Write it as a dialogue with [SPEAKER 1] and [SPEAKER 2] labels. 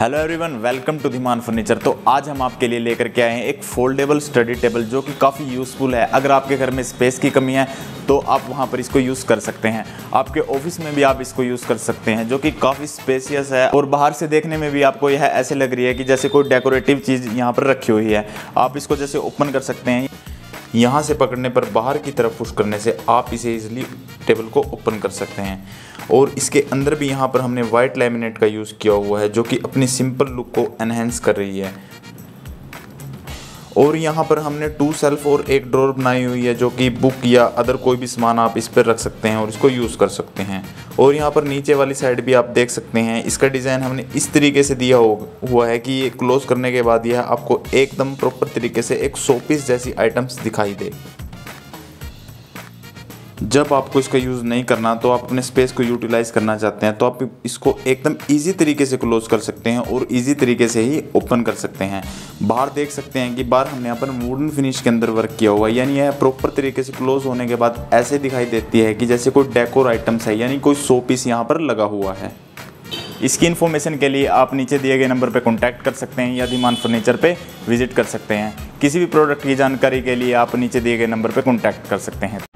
[SPEAKER 1] Hello everyone, welcome to Dhiman furniture. तो आज हम आपके लिए लेकर के आए हैं एक फोल्डेबल स्टडी टेबल जो कि काफ़ी यूज़फुल है। अगर आपके घर में स्पेस की कमी है तो आप वहां पर इसको यूज़ कर सकते हैं। आपके ऑफिस में भी आप इसको यूज़ कर सकते हैं, जो कि काफ़ी स्पेसियस है और बाहर से देखने में भी आपको यह ऐसे लग रही है कि जैसे कोई डेकोरेटिव चीज़ यहाँ पर रखी हुई है। आप इसको जैसे ओपन कर सकते हैं, यहाँ से पकड़ने पर बाहर की तरफ पुश करने से आप इसे इजीली टेबल को ओपन कर सकते हैं। और इसके अंदर भी यहाँ पर हमने वाइट लैमिनेट का यूज़ किया हुआ है, जो कि अपनी सिंपल लुक को एनहेंस कर रही है। और यहाँ पर हमने 2 शेल्फ और एक ड्रॉर बनाई हुई है, जो कि बुक या अदर कोई भी सामान आप इस पर रख सकते हैं और इसको यूज़ कर सकते हैं। और यहाँ पर नीचे वाली साइड भी आप देख सकते हैं, इसका डिज़ाइन हमने इस तरीके से दिया हुआ है कि ये क्लोज करने के बाद यह आपको एकदम प्रॉपर तरीके से एक शोपीस जैसी आइटम्स दिखाई दे। जब आपको इसका यूज़ नहीं करना तो आप अपने स्पेस को यूटिलाइज़ करना चाहते हैं तो आप इसको एकदम इजी तरीके से क्लोज कर सकते हैं और इजी तरीके से ही ओपन कर सकते हैं। बाहर देख सकते हैं कि बाहर हमने यहाँ पर वुडन फिनिश के अंदर वर्क किया हुआ है, यानी यह प्रॉपर तरीके से क्लोज होने के बाद ऐसे दिखाई देती है कि जैसे कोई डेकोर आइटम्स है, यानी कोई शो पीस यहाँ पर लगा हुआ है। इसकी इन्फॉर्मेशन के लिए आप नीचे दिए गए नंबर पर कॉन्टैक्ट कर सकते हैं या धीमान फर्नीचर पे विजिट कर सकते हैं। किसी भी प्रोडक्ट की जानकारी के लिए आप नीचे दिए गए नंबर पर कॉन्टैक्ट कर सकते हैं।